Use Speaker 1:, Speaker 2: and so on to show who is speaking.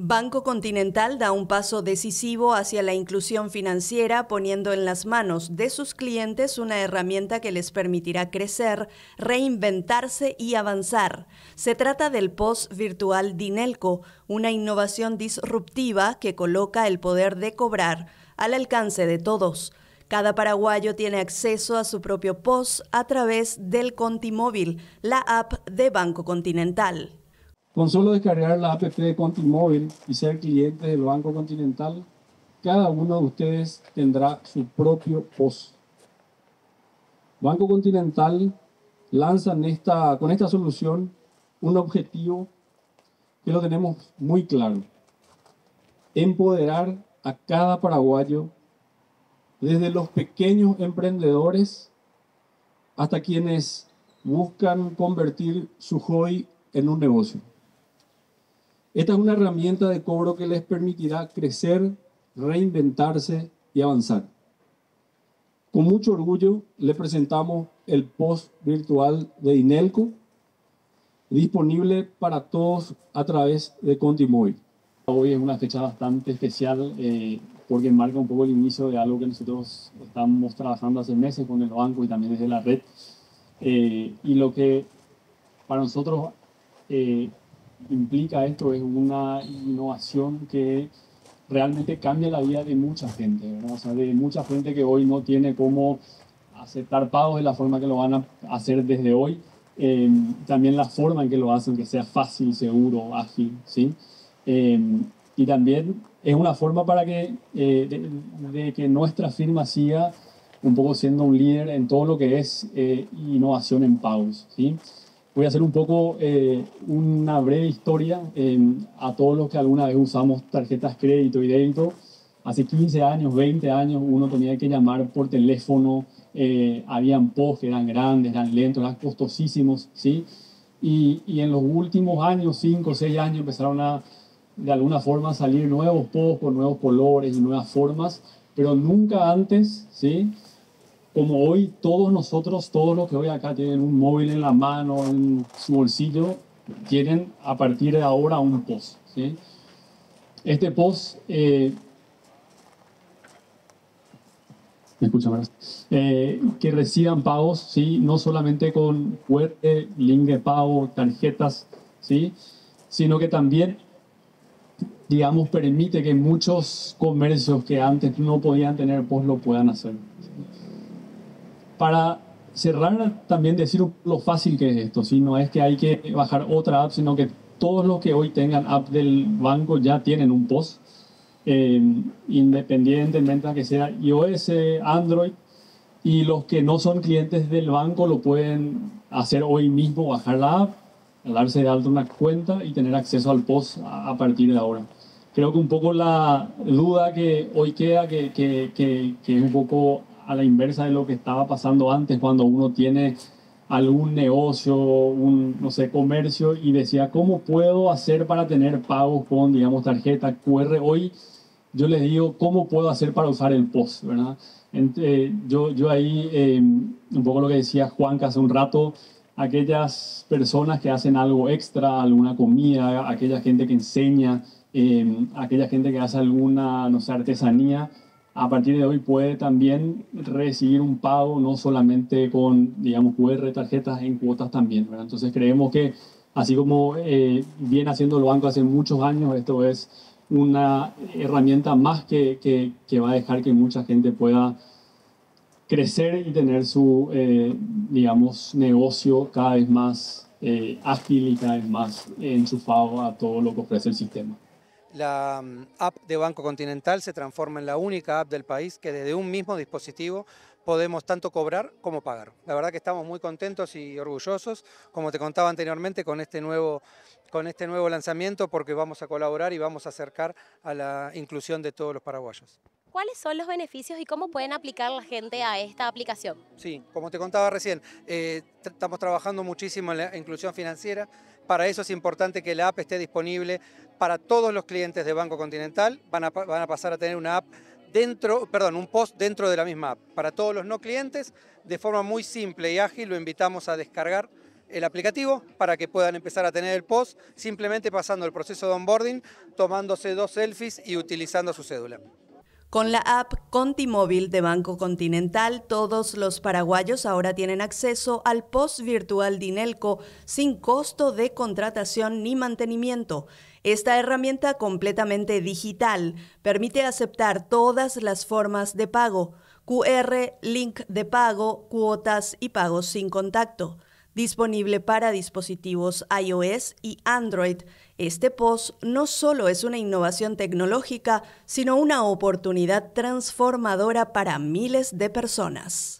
Speaker 1: Banco Continental da un paso decisivo hacia la inclusión financiera, poniendo en las manos de sus clientes una herramienta que les permitirá crecer, reinventarse y avanzar. Se trata del POS virtual Dinelco, una innovación disruptiva que coloca el poder de cobrar al alcance de todos. Cada paraguayo tiene acceso a su propio POS a través del Contimóvil, la app de Banco Continental.
Speaker 2: Con solo descargar la app de Contimóvil y ser cliente del Banco Continental, cada uno de ustedes tendrá su propio POS. Banco Continental lanza con esta solución un objetivo que lo tenemos muy claro: empoderar a cada paraguayo, desde los pequeños emprendedores hasta quienes buscan convertir su hobby en un negocio. Esta es una herramienta de cobro que les permitirá crecer, reinventarse y avanzar. Con mucho orgullo le presentamos el POS virtual de Dinelco, disponible para todos a través de Contimóvil. Hoy es una fecha bastante especial porque marca un poco el inicio de algo que nosotros estamos trabajando hace meses con el banco y también desde la red. Y lo que para nosotros implica esto es una innovación que realmente cambia la vida de mucha gente, ¿verdad? O sea, de mucha gente que hoy no tiene cómo aceptar pagos de la forma que lo van a hacer desde hoy. También la forma en que lo hacen, que sea fácil, seguro, ágil, ¿sí? Y también es una forma para que, de que nuestra firma siga un poco siendo un líder en todo lo que es innovación en pagos, ¿sí? Voy a hacer un poco una breve historia a todos los que alguna vez usamos tarjetas crédito y débito. Hace 15 años, 20 años, uno tenía que llamar por teléfono, habían POS que eran grandes, eran lentos, eran costosísimos, ¿sí? Y en los últimos años, 5 o 6 años, empezaron de alguna forma a salir nuevos POS con nuevos colores y nuevas formas, pero nunca antes, ¿sí? Como hoy todos nosotros, todos los que hoy acá tienen un móvil en la mano, en su bolsillo, tienen a partir de ahora un POS, ¿sí? Este POS, ¿me escuchan? Que reciban pagos, ¿sí? No solamente con QR, link de pago, tarjetas, ¿sí? Sino que también, digamos, permite que muchos comercios que antes no podían tener POS lo puedan hacer. Para cerrar, también decir lo fácil que es esto, ¿sí? No es que hay que bajar otra app, sino que todos los que hoy tengan app del banco ya tienen un POS, independientemente de que sea iOS, Android, y los que no son clientes del banco lo pueden hacer hoy mismo, bajar la app, darse de alta una cuenta y tener acceso al POS a partir de ahora. Creo que un poco la duda que hoy queda, que es un poco a la inversa de lo que estaba pasando antes, cuando uno tiene algún negocio, un, no sé, comercio, y decía, ¿cómo puedo hacer para tener pagos con, digamos, tarjeta QR? Hoy yo les digo, ¿cómo puedo hacer para usar el POS, ¿verdad? Yo ahí, un poco lo que decía Juanca hace un rato, aquellas personas que hacen algo extra, alguna comida, aquella gente que enseña, aquella gente que hace alguna, no sé, artesanía, a partir de hoy puede también recibir un pago, no solamente con, digamos, QR, tarjetas en cuotas también, ¿verdad? Entonces creemos que, así como viene haciendo el banco hace muchos años, esto es una herramienta más que va a dejar que mucha gente pueda crecer y tener su, digamos, negocio cada vez más ágil y cada vez más enchufado a todo lo que ofrece el sistema.
Speaker 3: La app de Banco Continental se transforma en la única app del país que desde un mismo dispositivo podemos tanto cobrar como pagar. La verdad que estamos muy contentos y orgullosos, como te contaba anteriormente, con este nuevo lanzamiento, porque vamos a colaborar y vamos a acercar a la inclusión de todos los paraguayos.
Speaker 4: ¿Cuáles son los beneficios y cómo pueden aplicar la gente a esta aplicación?
Speaker 3: Sí, como te contaba recién, estamos trabajando muchísimo en la inclusión financiera. Para eso es importante que la app esté disponible para todos los clientes de Banco Continental. Van a pasar a tener una app un POS dentro de la misma app. Para todos los no clientes, de forma muy simple y ágil, lo invitamos a descargar el aplicativo para que puedan empezar a tener el POS, simplemente pasando el proceso de onboarding, tomándose 2 selfies y utilizando su cédula.
Speaker 1: Con la app Contimóvil de Banco Continental, todos los paraguayos ahora tienen acceso al POS virtual Dinelco sin costo de contratación ni mantenimiento. Esta herramienta completamente digital permite aceptar todas las formas de pago: QR, link de pago, cuotas y pagos sin contacto. Disponible para dispositivos iOS y Android, este POS no solo es una innovación tecnológica, sino una oportunidad transformadora para miles de personas.